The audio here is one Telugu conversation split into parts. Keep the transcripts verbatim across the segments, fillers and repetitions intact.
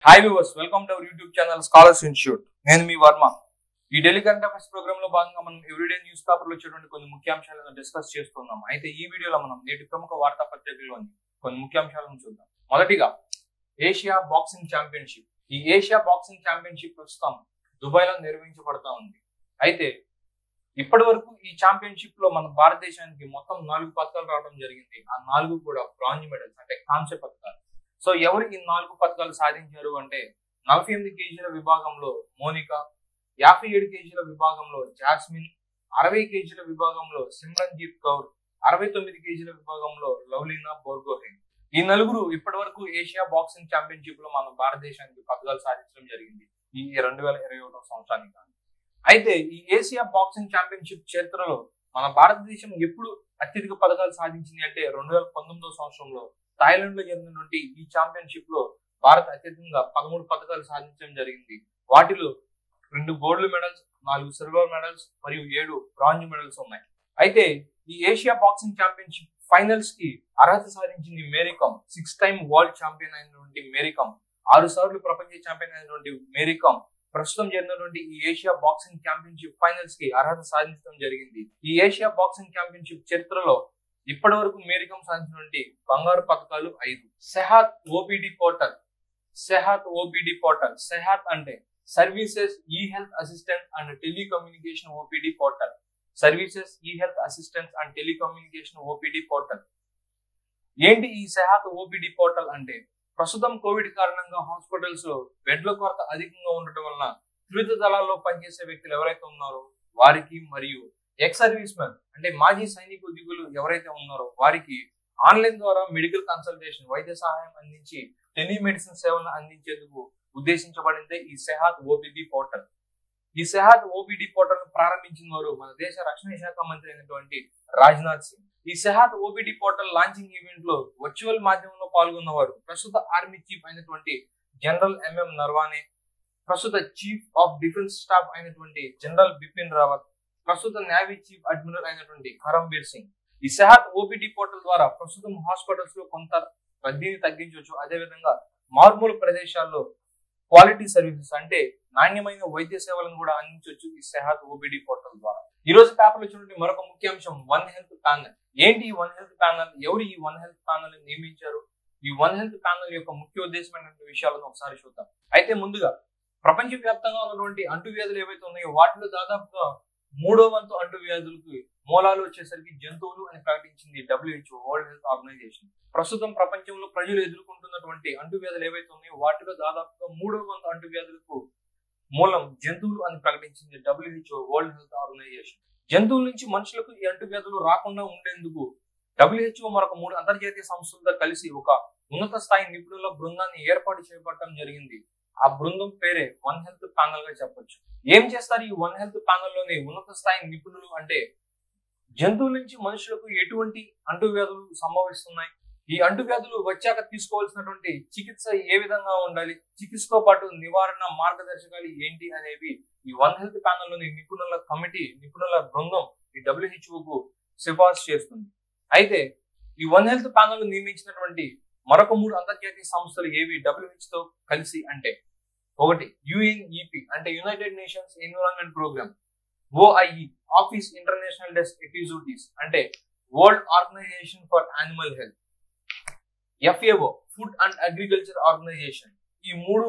Hi viewers, welcome to our YouTube channel scholars institute. నేను మీ వర్మ. ఈ డైలీ కరెంట్ అఫైర్స్ ప్రోగ్రామ్ లో భాగంగా మనం ఎవ్రీడే న్యూస్ పేపర్ లో వచ్చేటువంటి కొన్ని ముఖ్యాంశాలను డిస్కస్ చేస్తున్నాం. అయితే ఈ వీడియోలో మనం నేటి ప్రముఖ వార్తా పత్రికల్లోని కొన్ని ముఖ్యాంశాలను చూద్దాం. మొదటిగా ఏషియా బాక్సింగ్ ఛాంపియన్షిప్. ఈ ఏషియా బాక్సింగ్ ఛాంపియన్షిప్ ప్రస్తుతం దుబాయ్ లో నిర్వహించబడతా ఉంది. అయితే ఇప్పటి వరకు ఈ ఛాంపియన్షిప్ లో మన భారతదేశానికి మొత్తం నాలుగు పథకాలు రావడం జరిగింది. ఆ నాలుగు కూడా బ్రాంజ్ మెడల్స్, అంటే కాంస్య పథకాలు. సో ఎవరు ఈ నాలుగు పథకాలు సాధించారు అంటే నలభై ఎనిమిది కేజీల విభాగంలో మోనికా, యాభై ఏడు కేజీల విభాగంలో జాస్మిన్, అరవై కేజీల విభాగంలో సిమ్రన్జీత్ కౌర్, అరవై తొమ్మిది కేజీల విభాగంలో లవ్లీనా బోర్గోహెన్. ఈ నలుగురు ఇప్పటి వరకు ఏషియా బాక్సింగ్ ఛాంపియన్షిప్ లో మన భారతదేశానికి పథకాలు సాధించడం జరిగింది ఈ రెండు వేల ఇరవై ఒకటో సంవత్సరానికి. అయితే ఈ ఏషియా బాక్సింగ్ ఛాంపియన్షిప్ చరిత్రలో మన భారతదేశం ఎప్పుడు అత్యధిక పథకాలు సాధించింది అంటే రెండు వేల పంతొమ్మిదో సంవత్సరంలో థాయిలాండ్ లో జరిగినటువంటి ఈ ఛాంపియన్షిప్ లో భారత్ అత్యధికంగా పదమూడు పథకాలు సాధించడం జరిగింది. వాటిలో రెండు గోల్డ్ మెడల్స్, నాలుగు సిల్వర్ మెడల్స్ మరియు ఏడు బ్రాంజ్ మెడల్స్ ఉన్నాయి. అయితే ఈ ఏషియా బాక్సింగ్ ఛాంపియన్షిప్ ఫైనల్స్ కి అర్హత సాధించింది Mary Kom. Six time world champion అయినటువంటి మేరీకామ్, ఆరు సార్లు ప్రపంచ ఛాంపియన్ అయినటువంటి మేరీకామ్ ప్రస్తుతం జరిగినటువంటి ఈ ఏషియా బాక్సింగ్ ఛాంపియన్షిప్ ఫైనల్స్ కి అర్హత సాధించడం జరిగింది. ఈ ఏషియా బాక్సింగ్ ఛాంపియన్షిప్ చరిత్రలో ఇప్పటి వరకు మేరీకామ్ సాధించినటువంటి బంగారు పథకాలు ఐదు. Sehat OPD portal. Sehat OPD portal. Sehat అంటే services e health assistant and telecommunication OPD portal. Services e health assistant and telecommunication OPD portal. ఏంటి ఈ సెహాత్ ఓపీడీ పోర్టల్ అంటే ప్రస్తుతం కోవిడ్ కారణంగా హాస్పిటల్స్ లో బెడ్ల కొరత అధికంగా ఉండటం వలన త్రివిధ దళాల్లో పనిచేసే వ్యక్తులు ఎవరైతే ఉన్నారో వారికి మరియు ఎక్స్ సర్వీస్ మెన్ అంటే మాజీ సైనిక ఉద్యోగులు ఎవరైతే ఉన్నారో వారికి ఆన్లైన్ ద్వారా మెడికల్ కన్సల్టేషన్, వైద్య సహాయం అందించి టెలిమెడిసిన్ సేవలను అందించేందుకు ఉద్దేశించబడిందే ఈ సెహాత్ ఓపీడీ పోర్టల్. ఈ సెహాత్ ఓపీడీ పోర్టల్ ప్రారంభించిన వారు మన దేశ రక్షణ శాఖ మంత్రి అయినటువంటి రాజ్నాథ్ సింగ్. ఈ Sehat OPD portal launching event లో వర్చువల్ మాధ్యమంలో పాల్గొన్నవారు ప్రస్తుత ఆర్మీ చీఫ్ అయినటువంటి జనరల్ ఎంఎం నర్వానే, ప్రస్తుత చీఫ్ ఆఫ్ డిఫెన్స్ స్టాఫ్ అయినటువంటి జనరల్ బిపిన్ రావత్, ప్రస్తుత నేవీ చీఫ్ అడ్మిరల్ అయినటువంటి కరంబీర్ సింగ్. ఈ సెహాత్ ఓపీడీ పోర్టల్ ద్వారా ప్రస్తుతం హాస్పిటల్స్ లో కొంత రద్దీని తగ్గించవచ్చు. అదేవిధంగా మారుమూల ప్రదేశాల్లో క్వాలిటీ సర్వీసెస్ అంటే నాణ్యమైన వైద్య సేవలను కూడా అందించవచ్చు ఈ సెహాత్ ఓపీడీ పోర్టల్ ద్వారా. ఈ రోజు పేపర్ వచ్చినటువంటి మరొక ముఖ్యాంశం వన్ హెల్త్ ప్యానల్. ఏంటి ఈ వన్ హెల్త్ ప్యానల్? ఎవరు ఈ వన్ హెల్త్ ప్యానల్ నియమించారు? ఈ వన్ హెల్త్ ప్యానల్ యొక్క ముఖ్య ఉద్దేశమైనటువంటి విషయాలను ఒకసారి చూద్దాం. అయితే ముందుగా ప్రపంచ వ్యాప్తంగా ఉన్నటువంటి అంటువ్యాధులు ఏవైతే ఉన్నాయో వాటిలో దాదాపుగా మూడో వంతు అంటువ్యాధులకు మూలాలు వచ్చేసరికి జంతువులు అని ప్రకటించింది డబ్ల్యూహెచ్ఓ, వరల్డ్ హెల్త్ ఆర్గనైజేషన్. ప్రస్తుతం ప్రపంచంలో ప్రజలు ఎదుర్కొంటున్నటువంటి అంటువ్యాధులు ఏవైతే ఉన్నాయో వాటిలో దాదాపుగా మూడో వంతు అంటువ్యాధులకు మూలం జంతువులు అని ప్రకటించింది డబ్ల్యూహెచ్ఓ, వరల్డ్ హెల్త్ ఆర్గనైజేషన్. జంతువుల నుంచి మనుషులకు ఈ అంటువ్యాధులు రాకుండా ఉండేందుకు డబ్ల్యూహెచ్ఓ మరొక మూడు అంతర్జాతీయ సంస్థలతో కలిసి ఒక ఉన్నత స్థాయి నిపుణుల బృందాన్ని ఏర్పాటు చేపట్టడం జరిగింది. ఆ బృందం పేరే వన్ హెల్త్ ప్యానల్ గా చెప్పొచ్చు. ఏం చేస్తారు ఈ వన్ హెల్త్ ప్యానల్ లోని ఉన్నత స్థాయి నిపుణులు అంటే జంతువుల నుంచి మనుషులకు ఎటువంటి అంటువ్యాధులు సంభవిస్తున్నాయి, ఈ అంటువ్యాధులు వచ్చాక తీసుకోవాల్సినటువంటి చికిత్స ఏ విధంగా ఉండాలి, చికిత్సతో పాటు నివారణ మార్గదర్శకాలు ఏంటి అనేవి ఈ వన్ హెల్త్ ప్యానల్ లోని నిపుణుల కమిటీ, నిపుణుల బృందం ఈ డబ్ల్యూహెచ్ఓకు సిఫార్సు చేస్తుంది. అయితే ఈ వన్ హెల్త్ ప్యానల్ నియమించినటువంటి మరొక మూడు అంతర్జాతీయ సంస్థలు ఏవి డబ్ల్యూహెచ్ తో కలిసి అంటే ఒకటి యుఎన్ఈపి అంటే united nations environment programme, OIE office international desk executives అంటే world organisation for animal health, FAO food and agriculture organisation. ఈ మూడు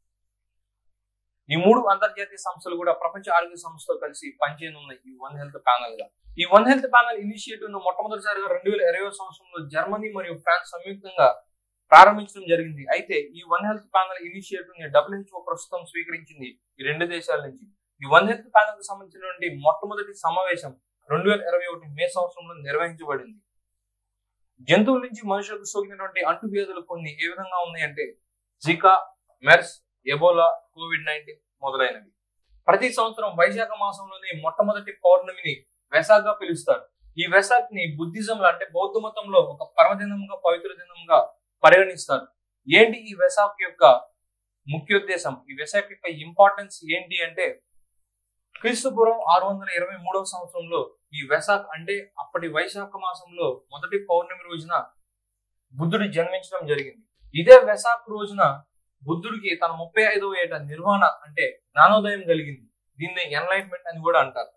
ఈ మూడు అంతర్జాతీయ సంస్థలు కూడా ప్రపంచ ఆరోగ్య సంస్థతో కలిసి పనిచేయనున్నాయి ఈ వన్ హెల్త్ ప్యానల్ గా. ఈ వన్ హెల్త్ ప్యానల్ ఇనిషియేటివ్ ను మొట్టమొదటిసారిగా రెండు వేల ఇరవై సంవత్సరంలో జర్మనీ మరియు ఫ్రాన్స్ సంయుక్తంగా ప్రారంభించడం జరిగింది. అయితే ఈ వన్ హెల్త్ ప్యానల్ ఇనిషియేటివ్ ని డబ్ల్యూహెచ్ఓ ప్రస్తుతం స్వీకరించింది ఈ రెండు దేశాల నుంచి. ఈ వన్ హెల్త్ ప్యానల్ కు సంబంధించినటువంటి మొట్టమొదటి సమావేశం రెండు వేల ఇరవై ఒకటి మే సంవత్సరంలో నిర్వహించబడింది. జంతువుల నుంచి మనుషులకు సోకినటువంటి అంటువ్యాధులు కొన్ని ఏ విధంగా ఉన్నాయంటే Zika, MERS, Ebola, COVID nineteen మొదలైనవి. ప్రతి సంవత్సరం వైశాఖ మాసంలోని మొట్టమొదటి పౌర్ణమిని వెసాక్ గా పిలుస్తారు. ఈ వెసాక్ ని బుద్ధిజం అంటే బౌద్ధ మతంలో ఒక పర్వదినంగా, పవిత్ర దినంగా పరిగణిస్తారు. ఏంటి ఈ వెసాక్ యొక్క ముఖ్యోద్దేశం, ఈ వెసాక్ యొక్క ఇంపార్టెన్స్ ఏంటి అంటే క్రీస్తుపూర్వం ఆరు వందల ఇరవై మూడవ సంవత్సరంలో ఈ వెసాక్ అంటే అప్పటి వైశాఖ మాసంలో మొదటి పౌర్ణమి రోజున బుద్ధుడు జన్మించడం జరిగింది. ఇదే వెసాక్ రోజున బుద్ధుడికి తన ముప్పై ఐదవ ఏట నిర్వాణ అంటే జ్ఞానోదయం కలిగింది. దీన్ని ఎన్లైట్మెంట్ అని కూడా అంటారు.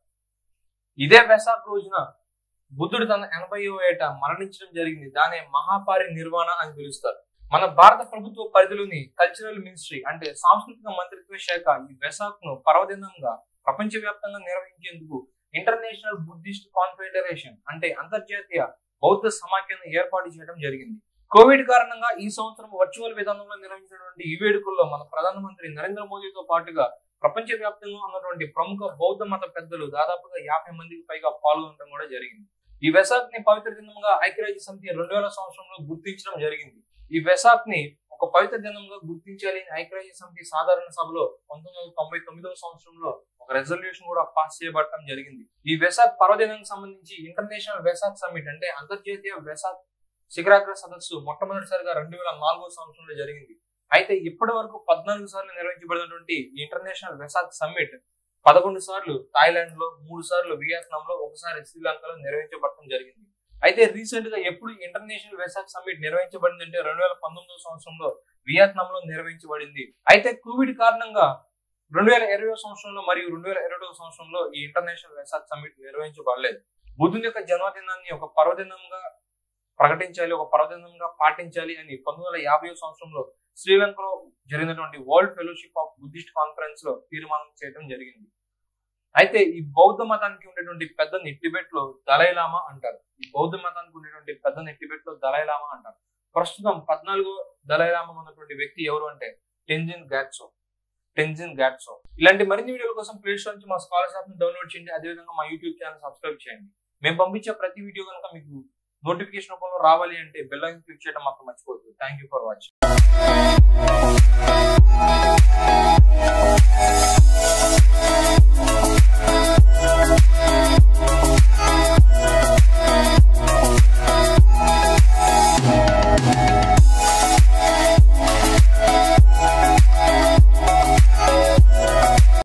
ఇదే వెసాక్ రోజున బుద్ధుడు తన ఎనభైవ ఏట మరణించడం జరిగింది. దానే మహాపారి నిర్వాణ అని పిలుస్తారు. మన భారత ప్రభుత్వ పరిధిలోని కల్చరల్ మినిస్ట్రీ అంటే సాంస్కృతిక మంత్రిత్వ శాఖ ఈ వెసాక్ ను పర్వదినంగా ప్రపంచ వ్యాప్తంగా నిర్వహించేందుకు ఇంటర్నేషనల్ బుద్ధిస్ట్ కాన్ఫెడరేషన్ అంటే అంతర్జాతీయ బౌద్ధ సమాఖ్యను ఏర్పాటు చేయడం జరిగింది. కోవిడ్ కారణంగా ఈ సంవత్సరం వర్చువల్ విధానంలో నిర్వహించినటువంటి ఈ వేడుకల్లో మన ప్రధానమంత్రి నరేంద్ర మోదీతో పాటుగా ప్రపంచ వ్యాప్తంగా ఉన్నటువంటి ప్రముఖ బౌద్ధ మత పెద్దలు దాదాపుగా యాభై మందికి పైగా పాల్గొనడం కూడా జరిగింది. ఈ వెసాక్ ని పవిత్ర దినంగా ఐక్యరాజ్య సమితి రెండు వేల సంవత్సరంలో గుర్తించడం జరిగింది. ఈ వెసాక్ ని ఒక పవిత్ర దినంగా గుర్తించాలి అని ఐక్యరాజ్య సమితి సాధారణ సభలో పంతొమ్మిది వందల తొంభై తొమ్మిదవ సంవత్సరంలో ఒక రెజల్యూషన్ కూడా పాస్ చేయబడటం జరిగింది. ఈ వెసాక్ పర్వదినానికి సంబంధించి ఇంటర్నేషనల్ వెసాక్ సమ్మిట్ అంటే అంతర్జాతీయ వెసాక్ శిఖరాగ్ర సదస్సు మొట్టమొదటిసారిగా రెండు వేల నాలుగో సంవత్సరంలో జరిగింది. అయితే ఇప్పటి వరకు పద్నాలుగు సార్లు నిర్వహించబడినటువంటి ఇంటర్నేషనల్ వెసాక్ సమ్మిట్ పదకొండు సార్లు థాయిలాండ్ లో, మూడు సార్లు వియత్నాం లో, ఒకసారి శ్రీలంకలో నిర్వహించబడటం జరిగింది. అయితే రీసెంట్ గా ఎప్పుడు ఇంటర్నేషనల్ వెసాక్ సమ్మిట్ నిర్వహించబడింది అంటే రెండు వేల పంతొమ్మిదవ సంవత్సరంలో వియత్నాం లో నిర్వహించబడింది. అయితే కోవిడ్ కారణంగా రెండు వేల ఇరవై సంవత్సరంలో మరియు రెండు వేల ఇరవై సంవత్సరంలో ఈ ఇంటర్నేషనల్ వెసాక్ సమ్మిట్ నిర్వహించబడలేదు. బుద్ధుని యొక్క జన్మదినాన్ని ఒక పర్వదినంగా ప్రకటించాలి, ఒక పర్వదినంగా పాటించాలి అని పంతొమ్మిది వందల యాభై సంవత్సరంలో శ్రీలంకలో జరిగినటువంటి world fellowship of Buddhist conference లో తీర్మానం చేయడం జరిగింది. అయితే ఈ బౌద్ధ మతానికి ఉండేటువంటి పెద్దని టిబెట్ లో దలైలామా అంటారు. ఈ బౌద్ధ మతానికి ఉండేటువంటి పెద్దని టిబెట్ లో దలైలామా అంటారు. ప్రస్తుతం పద్నాలుగో దలైలామా ఉన్నటువంటి వ్యక్తి ఎవరు అంటే టెంజిన్ గ్యాట్సో. టెంజిన్ గ్యాట్సో. ఇలాంటి మరిన్ని వీడియోల కోసం ప్లే స్టోర్ నుంచి మా స్కాలర్స్ యాప్ ని డౌన్లోడ్ చేయండి. అదేవిధంగా మా యూట్యూబ్ ఛానల్ సబ్స్క్రైబ్ చేయండి. మేము పంపించే ప్రతి వీడియో కనుక మీకు నోటిఫికేషన్ రూపంలో రావాలి అంటే బెల్ ఐకాన్ క్లిక్ చేయడం మాత్రం మర్చిపోవద్దు. Thank you for watching.